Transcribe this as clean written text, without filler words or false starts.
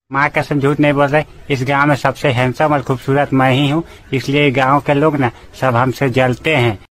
माँ कसम झूठ नहीं बोल रहे। इस गांव में सबसे हैंडसम और खूबसूरत मैं ही हूँ, इसलिए गांव के लोग ना सब हमसे जलते हैं।